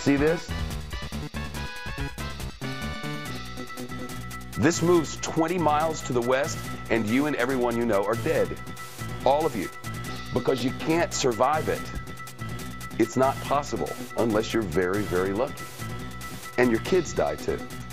See this? This moves 20 miles to the west, and you and everyone you know are dead. All of you. Because you can't survive it. It's not possible unless you're very, very lucky. And your kids die too.